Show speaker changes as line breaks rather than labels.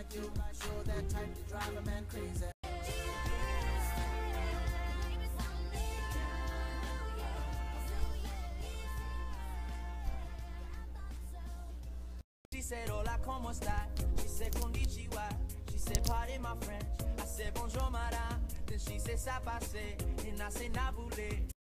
like you. Sure that type to drive a man crazy.
She said, hola, ¿cómo está? She said, konnichiwa. She said, pardon my French. I said, bonjour, madame. Then she said, ça passe. And I said, na voulez.